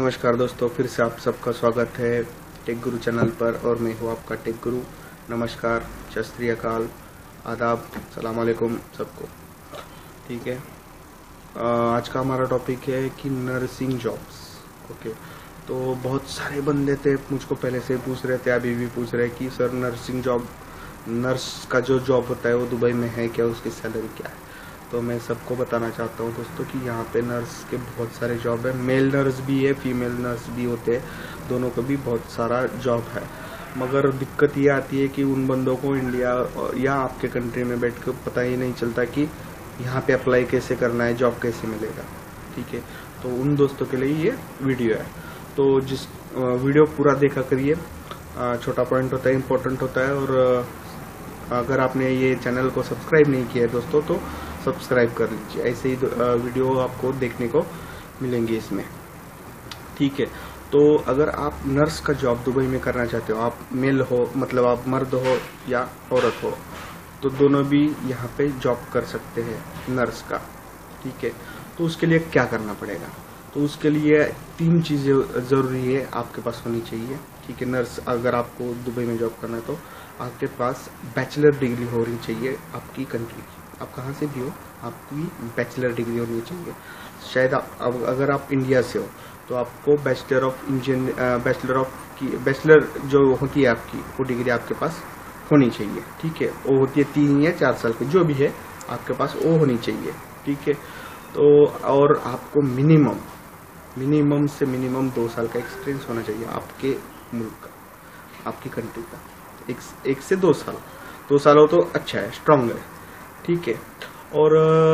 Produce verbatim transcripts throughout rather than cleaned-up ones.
नमस्कार दोस्तों, फिर से आप सबका स्वागत है टेक गुरु चैनल पर और मैं हूँ आपका टेक गुरु। नमस्कार, सत श्री अकाल, आदाब, सलाम वालेकुम सबको। ठीक है, आज का हमारा टॉपिक है कि नर्सिंग जॉब्स। ओके, तो बहुत सारे बंदे थे मुझको पहले से पूछ रहे थे, अभी भी पूछ रहे कि सर नर्सिंग जॉब, नर्स का जो जॉब होता है वो दुबई में है क्या, उसकी सैलरी क्या है। तो मैं सबको बताना चाहता हूँ दोस्तों कि यहाँ पे नर्स के बहुत सारे जॉब है। मेल नर्स भी है, फीमेल नर्स भी होते हैं, दोनों का भी बहुत सारा जॉब है। मगर दिक्कत ये आती है कि उन बंदों को इंडिया या आपके कंट्री में बैठ कर पता ही नहीं चलता कि यहाँ पे अप्लाई कैसे करना है, जॉब कैसे मिलेगा। ठीक है, तो उन दोस्तों के लिए ये वीडियो है। तो जिस वीडियो पूरा देखा करिए, छोटा पॉइंट होता है, इम्पोर्टेंट होता है। और अगर आपने ये चैनल को सब्सक्राइब नहीं किया है दोस्तों तो सब्सक्राइब कर लीजिए, ऐसे ही वीडियो आपको देखने को मिलेंगे इसमें। ठीक है, तो अगर आप नर्स का जॉब दुबई में करना चाहते हो, आप मेल हो मतलब आप मर्द हो या औरत हो, तो दोनों भी यहाँ पे जॉब कर सकते हैं नर्स का। ठीक है, तो उसके लिए क्या करना पड़ेगा, तो उसके लिए तीन चीज़ें ज़रूरी है आपके पास होनी चाहिए। ठीक है, नर्स अगर आपको दुबई में जॉब करना है तो आपके पास बैचलर डिग्री होनी चाहिए आपकी कंट्री की। आप कहाँ से भी हो, आपकी बैचलर डिग्री होनी चाहिए। शायद आप अगर आप इंडिया से हो तो आपको bachelor of engineer bachelor of की बैचलर जो होती है आपकी वो डिग्री आपके पास होनी चाहिए। ठीक है, वो होती है तीन या चार साल की, जो भी है आपके पास वो होनी चाहिए। ठीक है, तो और आपको मिनिमम मिनिमम से मिनिमम दो साल का एक्सपीरियंस होना चाहिए आपके मुल्क का, आपकी कंट्री का। एक, एक से दो साल दो साल हो तो अच्छा है, स्ट्रांग है। ठीक है, और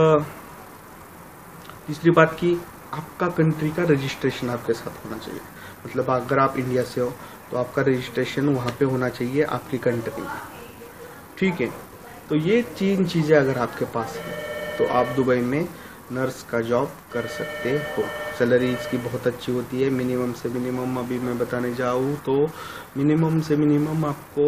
तीसरी बात की आपका कंट्री का रजिस्ट्रेशन आपके साथ होना चाहिए। मतलब अगर आप इंडिया से हो तो आपका रजिस्ट्रेशन वहाँ पे होना चाहिए आपकी कंट्री में। ठीक है, तो ये तीन चीज़ें अगर आपके पास है तो आप दुबई में नर्स का जॉब कर सकते हो। सैलरी इसकी बहुत अच्छी होती है। मिनिमम से मिनिमम अभी मैं बताने जाऊँ तो मिनिमम से मिनिमम आपको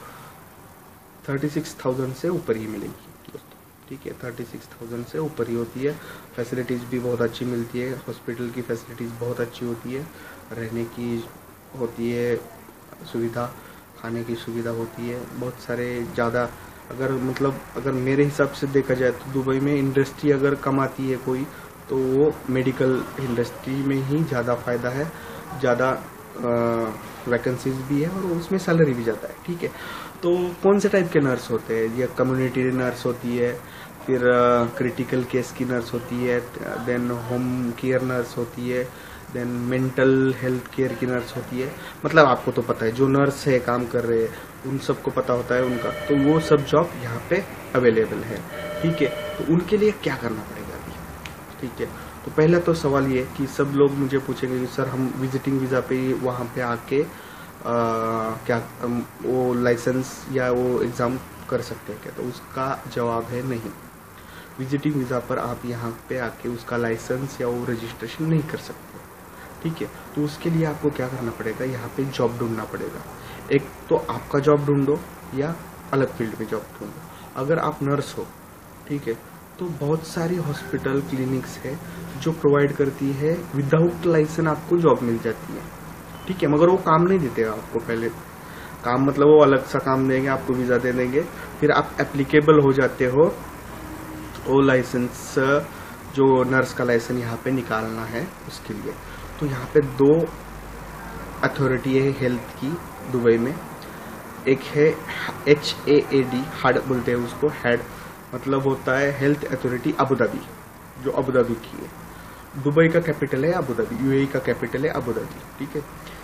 थर्टी सिक्स थाउजेंड से ऊपर ही मिलेगी दोस्तों। ठीक है, थर्टी सिक्स थाउजेंड से ऊपर ही होती है। फैसिलिटीज़ भी बहुत अच्छी मिलती है, हॉस्पिटल की फैसिलिटीज़ बहुत अच्छी होती है, रहने की होती है सुविधा, खाने की सुविधा होती है, बहुत सारे ज़्यादा। अगर मतलब अगर मेरे हिसाब से देखा जाए तो दुबई में इंडस्ट्री अगर कमाती है कोई तो वो मेडिकल इंडस्ट्री में ही ज़्यादा फ़ायदा है, ज़्यादा वैकेंसीज भी है और उसमें सैलरी भी ज़्यादा है। ठीक है, तो कौन से टाइप के नर्स होते हैं, ये कम्युनिटी नर्स होती है, फिर क्रिटिकल केस की नर्स होती है, देन होम केयर नर्स होती है, देन मेंटल हेल्थ केयर की नर्स होती है। मतलब आपको तो पता है, जो नर्स है काम कर रहे हैं उन सबको पता होता है उनका, तो वो सब जॉब यहाँ पे अवेलेबल है। ठीक है, तो उनके लिए क्या करना पड़ेगा अभी। ठीक है, तो पहला तो सवाल ये कि सब लोग मुझे पूछेंगे कि सर हम विजिटिंग वीज़ा पे वहाँ पे आके आ, क्या वो लाइसेंस या वो एग्ज़ाम कर सकते हैं क्या, तो उसका जवाब है नहीं। विजिटिंग वीज़ा पर आप यहाँ पे आके उसका लाइसेंस या वो रजिस्ट्रेशन नहीं कर सकते। ठीक है, तो उसके लिए आपको क्या करना पड़ेगा, यहाँ पे जॉब ढूंढना पड़ेगा। एक तो आपका जॉब ढूंढो या अलग फील्ड में जॉब ढूंढो। अगर आप नर्स हो, ठीक है, तो बहुत सारी हॉस्पिटल क्लिनिक्स है जो प्रोवाइड करती है विदाउट लाइसेंस आपको जॉब मिल जाती है। ठीक है, मगर वो काम नहीं देते आपको पहले काम, मतलब वो अलग सा काम देंगे, आपको वीज़ा दे देंगे, फिर आप एप्लीकेबल हो जाते हो वो लाइसेंस, जो नर्स का लाइसेंस यहाँ पे निकालना है उसके लिए। तो यहाँ पे दो अथॉरिटी है हेल्थ की दुबई में। एक है H A A D, head बोलते हैं उसको, हेड मतलब होता है हेल्थ अथॉरिटी अबू धाबी, जो अबू धाबी की है। दुबई का कैपिटल है अबू धाबी, यूएई का कैपिटल है अबू धाबी। ठीक है,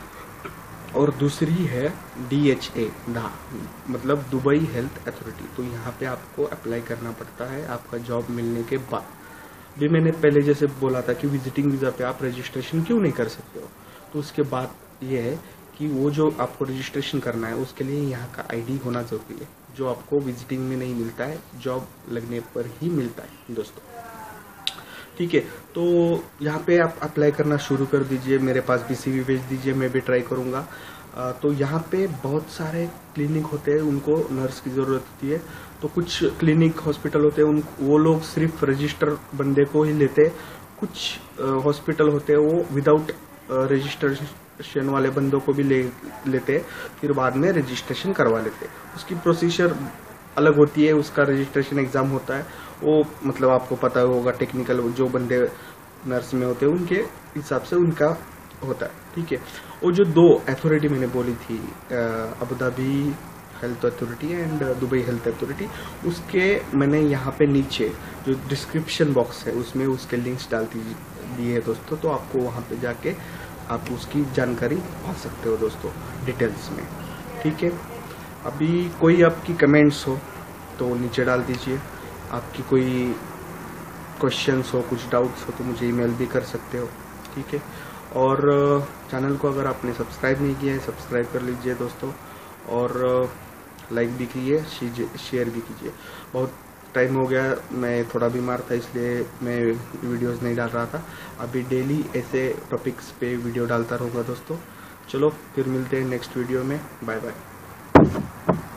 और दूसरी है डी एच ए, धा मतलब दुबई हेल्थ अथॉरिटी। तो यहाँ पे आपको अप्लाई करना पड़ता है आपका जॉब मिलने के बाद भी। मैंने पहले जैसे बोला था कि विजिटिंग वीज़ा पे आप रजिस्ट्रेशन क्यों नहीं कर सकते हो, तो उसके बाद ये है कि वो जो आपको रजिस्ट्रेशन करना है उसके लिए यहाँ का आईडी होना जरूरी है, जो आपको विजिटिंग में नहीं मिलता है, जॉब लगने पर ही मिलता है दोस्तों। ठीक है, तो यहाँ पे आप अप्लाई करना शुरू कर दीजिए, मेरे पास भी सीवी भेज दीजिए, मैं भी ट्राई करूँगा। तो यहाँ पे बहुत सारे क्लिनिक होते हैं, उनको नर्स की ज़रूरत होती है। तो कुछ क्लिनिक हॉस्पिटल होते हैं उन वो लोग सिर्फ रजिस्टर बंदे को ही लेते हैं, कुछ हॉस्पिटल होते हैं वो विदाउट रजिस्ट्रेशन वाले बंदों को भी ले लेते, फिर बाद में रजिस्ट्रेशन करवा लेते। उसकी प्रोसीजर अलग होती है, उसका रजिस्ट्रेशन एग्ज़ाम होता है वो, मतलब आपको पता होगा, टेक्निकल जो बंदे नर्स में होते हैं उनके हिसाब से उनका होता है, ठीक है। और जो दो अथॉरिटी मैंने बोली थी, Abu Dhabi health authority and Dubai health authority, उसके मैंने यहाँ पे नीचे जो डिस्क्रिप्शन बॉक्स है उसमें उसके लिंक्स डाल दिए है दोस्तों, तो आपको वहाँ पे जाके आप उसकी जानकारी पा सकते हो दोस्तों डिटेल्स में, ठीक है। अभी कोई आपकी कमेंट्स हो तो नीचे डाल दीजिए, आपकी कोई क्वेश्चंस हो, कुछ डाउट्स हो तो मुझे ईमेल भी कर सकते हो, ठीक है। और चैनल को अगर आपने सब्सक्राइब नहीं किया है सब्सक्राइब कर लीजिए दोस्तों, और लाइक भी कीजिए, शेयर भी कीजिए। बहुत टाइम हो गया, मैं थोड़ा बीमार था इसलिए मैं वीडियोस नहीं डाल रहा था। अभी डेली ऐसे टॉपिक्स पे वीडियो डालता रहूँगा दोस्तों। चलो फिर मिलते हैं नेक्स्ट वीडियो में, बाय बाय।